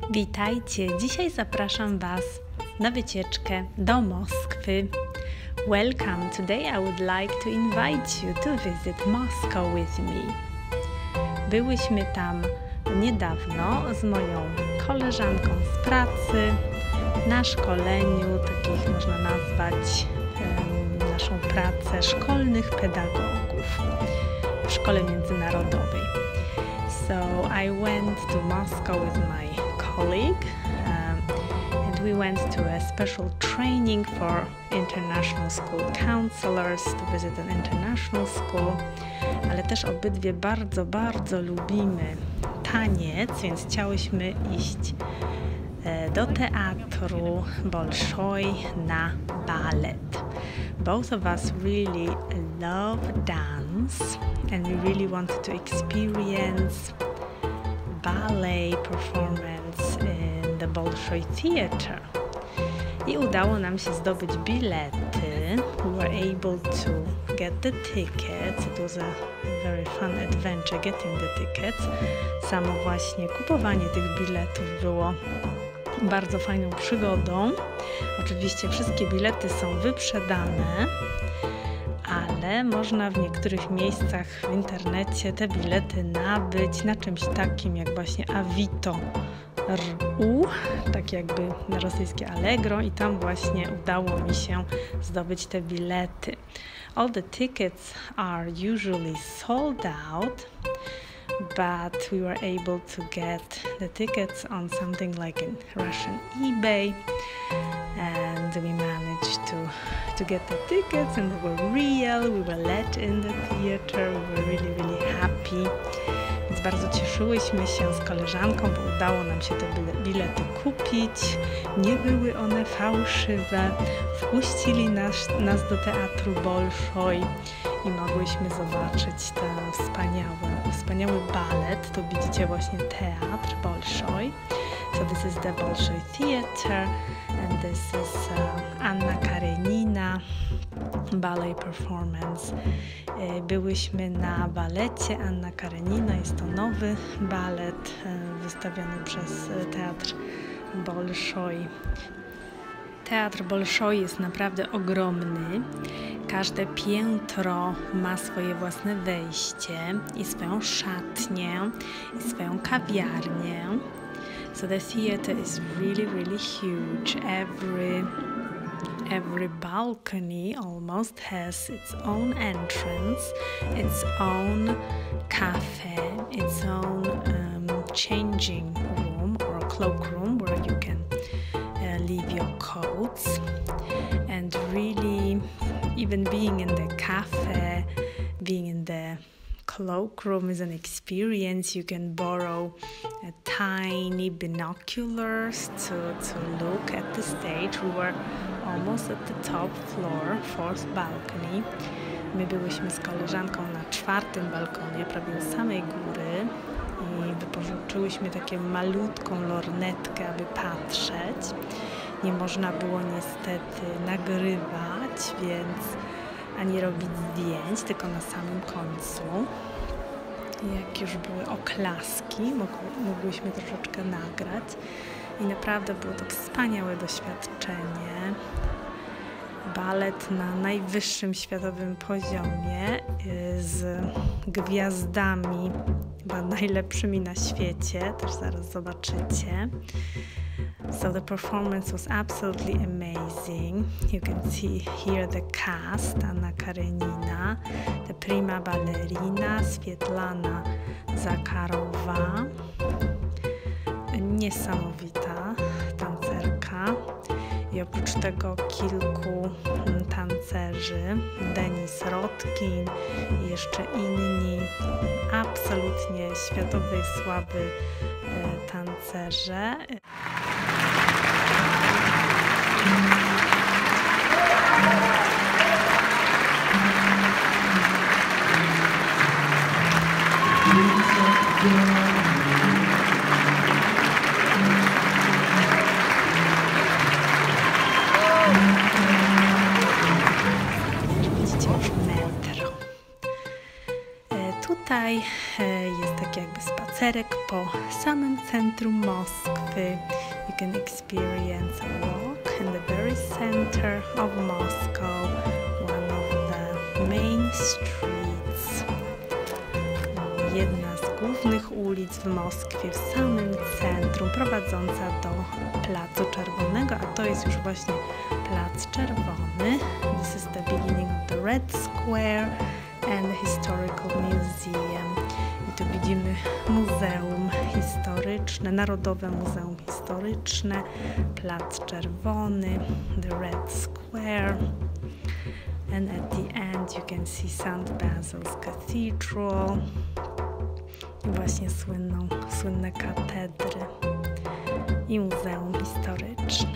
Witajcie! Dzisiaj zapraszam Was na wycieczkę do Moskwy. Welcome! Today I would like to invite you to visit Moscow with me. Byłyśmy tam niedawno z moją koleżanką z pracy na szkoleniu, takich można nazwać naszą pracę szkolnych pedagogów w szkole międzynarodowej. So I went to Moscow with my colleague and we went to a special training for international school counselors to visit an international school, ale też obydwie bardzo lubimy taniec, więc chciałyśmy iść do teatru Bolszoi na balet. Both of us really love dance and we really wanted to experience ballet performance in the Bolshoi Theatre. I udało nam się zdobyć bilety. We were able to get the tickets. It was a very fun adventure getting the tickets. Samo właśnie kupowanie tych biletów było bardzo fajną przygodą. Oczywiście wszystkie bilety są wyprzedane, ale można w niektórych miejscach w internecie te bilety nabyć na czymś takim jak właśnie Avito.ru, tak jakby na rosyjskie Allegro, i tam właśnie udało mi się zdobyć te bilety. All the tickets are usually sold out, but we were able to get the tickets on something like in Russian eBay, and we managed to get the tickets, and they were real. We were let in the theater. We were really happy. Więc bardzo cieszyłyśmy się z koleżanką, bo udało nam się te bilety kupić. Nie były one fałszywe. Wpuścili nas do teatru Bolszoi i mogłyśmy zobaczyć ten wspaniały balet. Tu widzicie właśnie teatr Bolszoi. So this is the Bolshoi Theatre and this is Anna Karenina ballet performance. Byłyśmy na balecie Anna Karenina. Jest to nowy balet wystawiony przez Teatr Bolszoi. Teatr Bolszoi jest naprawdę ogromny. Każde piętro ma swoje własne wejście i swoją szatnię i swoją kawiarnię. So the theater is really huge. Every balcony almost has its own entrance, its own cafe, its own changing room or cloak room where you can leave your coats. And really, even being in the cafe, being in the cloakroom is an experience. You can borrow tiny binoculars to look at the stage. We were almost at the top floor, fourth balcony. My byłyśmy z koleżanką na czwartym balkonie, prawie u samej góry, i wypożyczyłyśmy taką malutką lornetkę, aby patrzeć. Nie można było niestety nagrywać, więc ani robić zdjęć, tylko na samym końcu. Jak już były oklaski, mogłyśmy troszeczkę nagrać i naprawdę było to wspaniałe doświadczenie. Balet na najwyższym światowym poziomie z gwiazdami, chyba najlepszymi na świecie, też zaraz zobaczycie. So the performance was absolutely amazing. You can see here the cast: Anna Karenina, the prima ballerina Swietlana Zakarowa, niesamowita tancerka, i oprócz tego kilku tancerzy, Denis Rodkin i jeszcze inni absolutnie światowej sławy tancerze. Widzicie już metro. Tutaj jest taki jakby spacerek po samym centrum Moskwy. You can experience a walk in the very center of Moscow, one of the main streets. Jedna z głównych ulic w Moskwie, w samym centrum, prowadząca do Placu Czerwonego, a to jest już właśnie Plac Czerwony. This is the beginning of the Red Square and the Historical Museum. I tu widzimy Muzeum Historyczne, Narodowe Muzeum Historyczne, Plac Czerwony, the Red Square. And at the end you can see St. Basil's Cathedral i właśnie słynne katedry i Muzeum Historyczne.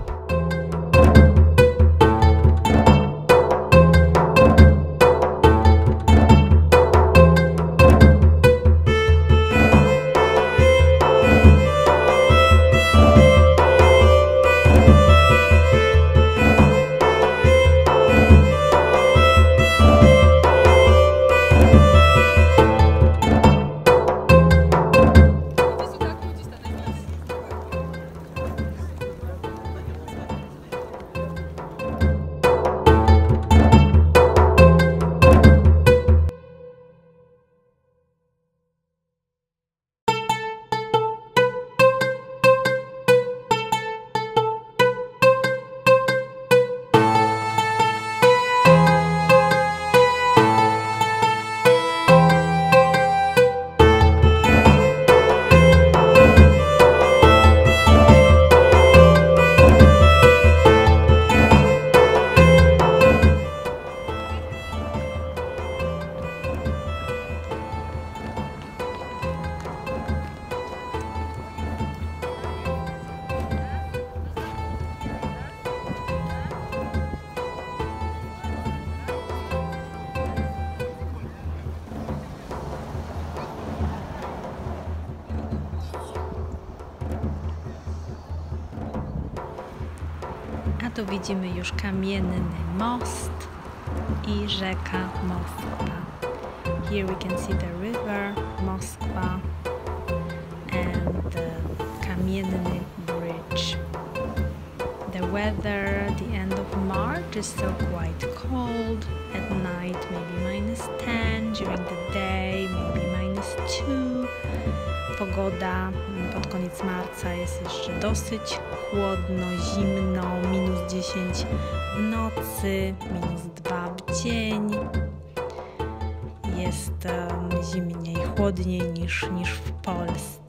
A tu widzimy już kamienny most i rzeka Moskwa. Here we can see the river Moskwa and the kamienny bridge. The weather at the end of March is still quite cold. At night maybe -10, during the day maybe -2. Pogoda pod koniec marca jest jeszcze dosyć chłodno, zimno, -10 w nocy, -2 w dzień. Jest zimniej, chłodniej niż w Polsce.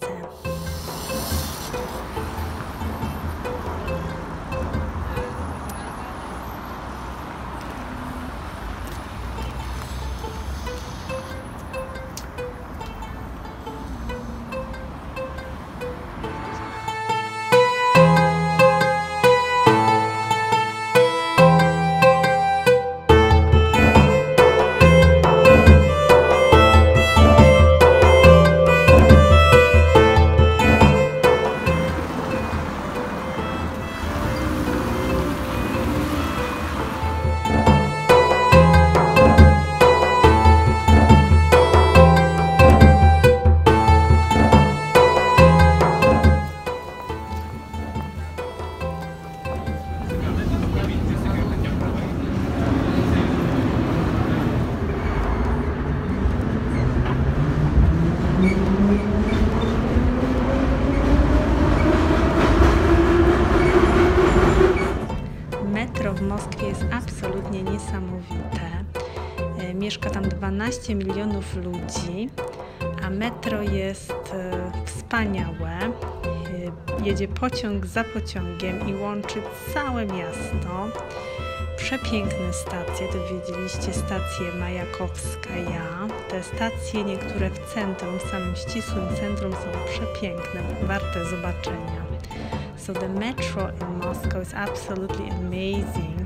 Metro w Moskwie jest absolutnie niesamowite. Mieszka tam 12 milionów ludzi, a metro jest wspaniałe. Jedzie pociąg za pociągiem i łączy całe miasto. Przepiękne stacje, to wiedzieliście, stacje Majakowskaja. Te stacje, niektóre w centrum, w samym ścisłym centrum, są przepiękne, warte zobaczenia. So the metro in Moscow is absolutely amazing,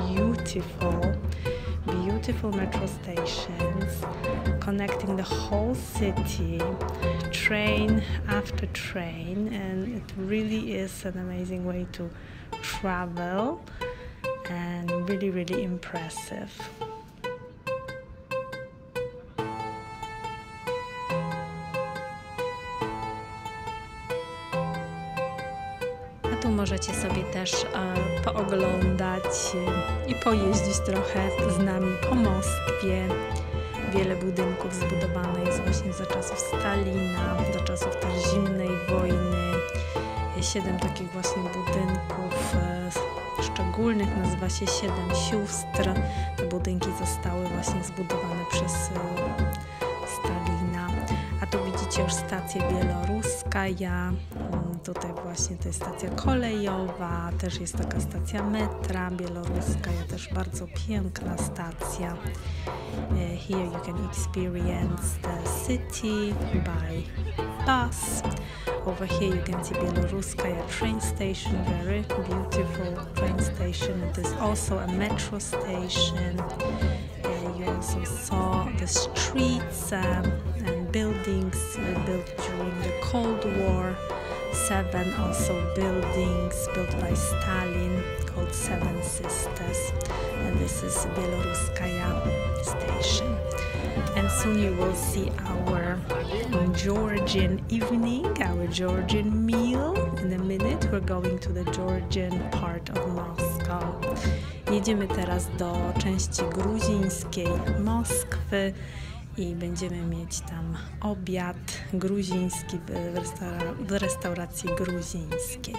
beautiful metro stations connecting the whole city, train after train, and it really is an amazing way to travel and really impressive. Tu możecie sobie też pooglądać i pojeździć trochę z nami po Moskwie. Wiele budynków zbudowane jest właśnie za czasów Stalina, za czasów też zimnej wojny. 7 takich właśnie budynków szczególnych nazywa się 7 sióstr. Te budynki zostały właśnie zbudowane przez Stalina. A tu widzicie już stację Białoruskaja. Tutaj właśnie to jest stacja kolejowa, też jest taka stacja metra Białoruskaja, też bardzo piękna stacja. Here you can experience the city by bus. Over here you can see Białoruskaja train station, very beautiful train station. It is also a metro station. You also saw the streets and buildings built during the Cold War. 7 also buildings built by Stalin called Seven Sisters, and this is Białoruskaja station. And soon you will see our Georgian evening, our Georgian meal. In a minute we're going to the Georgian part of Moscow. Jedziemy teraz do części gruzińskiej Moskwy i będziemy mieć tam obiad gruziński w restauracji gruzińskiej.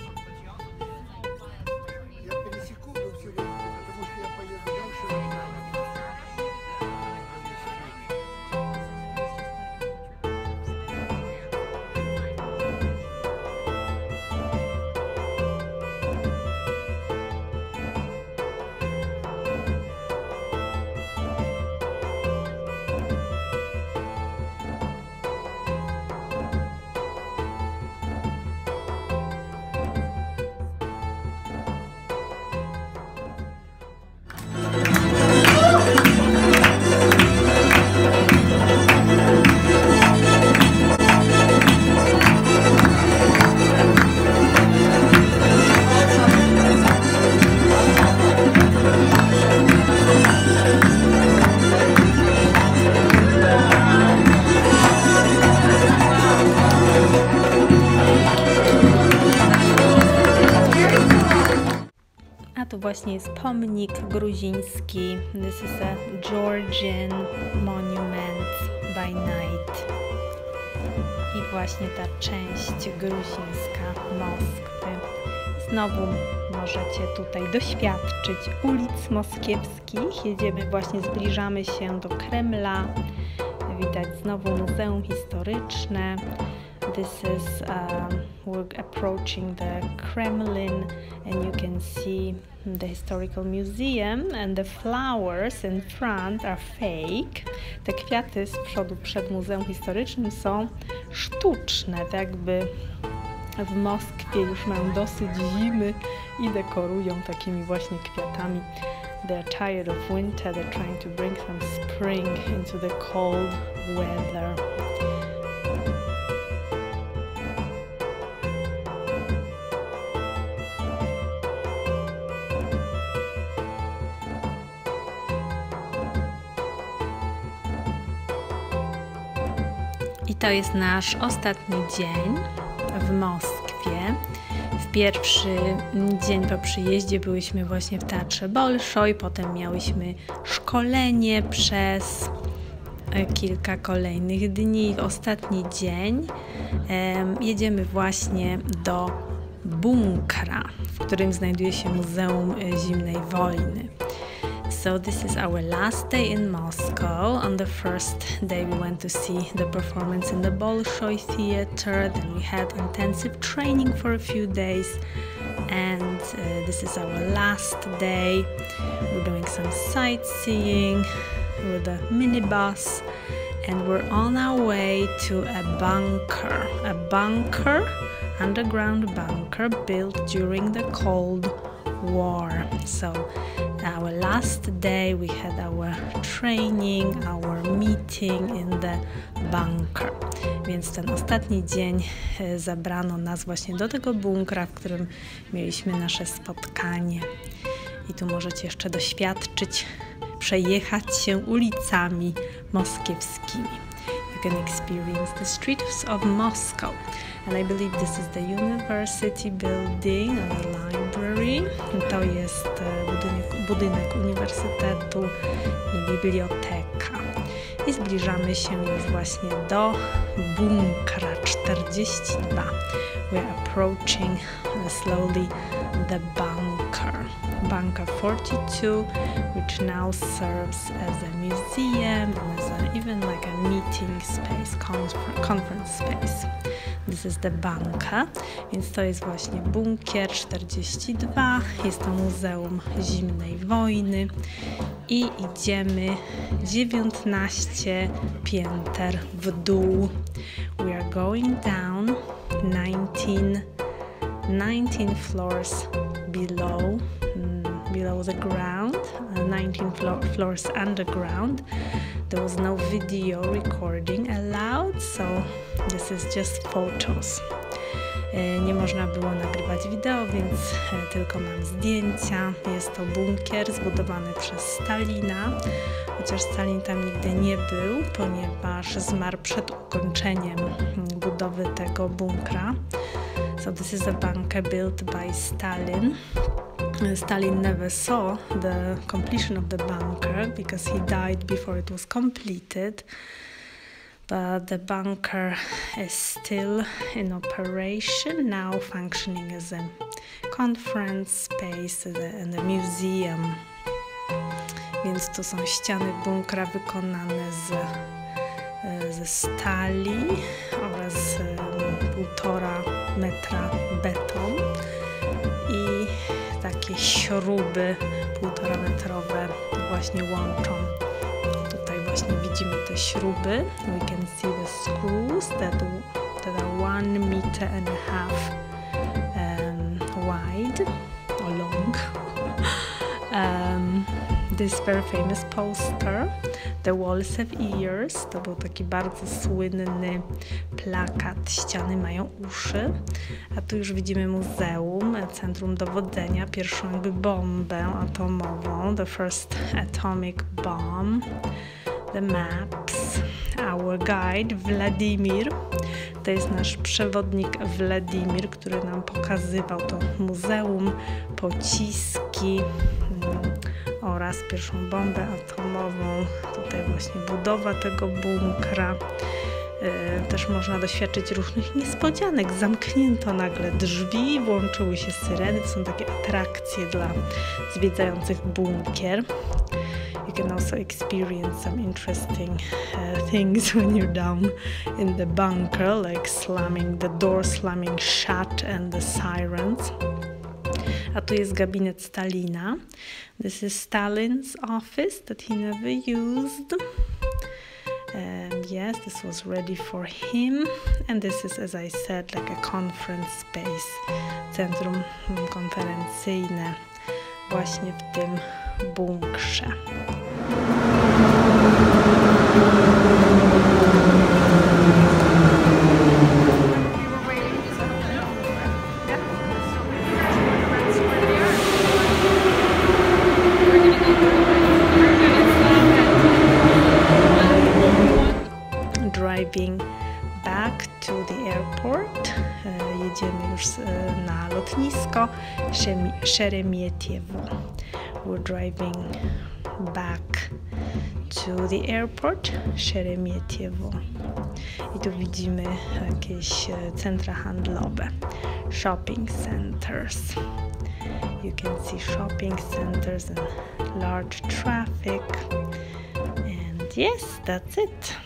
Tu właśnie jest pomnik gruziński. This is a Georgian monument by night. I właśnie ta część gruzińska Moskwy. Znowu możecie tutaj doświadczyć ulic moskiewskich. Jedziemy właśnie, zbliżamy się do Kremla. Widać znowu Muzeum Historyczne. This is we're approaching the Kremlin, and you can see the historical museum, and the flowers in front are fake. Te kwiaty z przodu przed Muzeum Historycznym są sztuczne, tak jakby w Moskwie już mają dosyć zimy i dekorują takimi właśnie kwiatami. They're tired of winter, they're trying to bring some spring into the cold weather. I to jest nasz ostatni dzień w Moskwie. W pierwszy dzień po przyjeździe byliśmy właśnie w Teatrze Bolszoj, potem miałyśmy szkolenie przez kilka kolejnych dni. W ostatni dzień jedziemy właśnie do bunkra, w którym znajduje się Muzeum Zimnej Wojny. So this is our last day in Moscow. On the first day we went to see the performance in the Bolshoi Theater. Then we had intensive training for a few days. And this is our last day. We're doing some sightseeing with a minibus. And we're on our way to a bunker, underground bunker built during the Cold War. So our last day we had our training, our meeting in the bunker. Więc ten ostatni dzień zabrano nas właśnie do tego bunkra, w którym mieliśmy nasze spotkanie. I tu możecie jeszcze doświadczyć, przejechać się ulicami moskiewskimi. You can experience the streets of Moscow. And I believe this is the university building, a library. To jest budynek uniwersytetu i biblioteka. I zbliżamy się już właśnie do bunkra 42. We're approaching slowly the bunker. Bunker 42, which now serves as a museum and as even like a meeting space, conference space. This is the bunker, więc to jest właśnie bunkier 42. Jest to Muzeum Zimnej Wojny i idziemy 19 pięter w dół. We are going down 19 floors below the ground, 19 floors underground. There was no video recording allowed, so this is just photos. Nie można było nagrywać wideo, więc tylko mam zdjęcia. Jest to bunkier zbudowany przez Stalina, chociaż Stalin tam nigdy nie był, ponieważ zmarł przed ukończeniem budowy tego bunkra. So this is a bunker built by Stalin. Stalin never saw the completion of the bunker because he died before it was completed. But the bunker is still in operation, now functioning as a conference space and a museum. Więc to są ściany bunkra wykonane ze stali oraz 1,5 metra beton i takie śruby 1,5 metrowe właśnie łączą. Tutaj właśnie widzimy te śruby. We can see the screws that are 1.5 meters wide or long. This very famous poster, The Walls Have Ears, to był taki bardzo słynny plakat, ściany mają uszy. A tu już widzimy muzeum, centrum dowodzenia, pierwszą jakby bombę atomową, the first atomic bomb, the maps, our guide Władimir. To jest nasz przewodnik Władimir, który nam pokazywał to muzeum, pociski oraz pierwszą bombę atomową. Tutaj właśnie budowa tego bunkra. Też można doświadczyć różnych niespodzianek. Zamknięto nagle drzwi, włączyły się syreny. To są takie atrakcje dla zwiedzających bunkier. You can also experience some interesting things when you're down in the bunker, like the door slamming shut and the sirens. A tu jest gabinet Stalina. This is Stalin's office that he never used. And yes, this was ready for him. And this is, as I said, like a conference space. Centrum konferencyjne właśnie w tym bunkrze. Driving back to the airport. Jedziemy już na lotnisko Sheremetyevo. We're driving back to the airport Sheremetyevo. I tu widzimy jakieś centra handlowe. Shopping centers. You can see shopping centers and large traffic. And yes, that's it.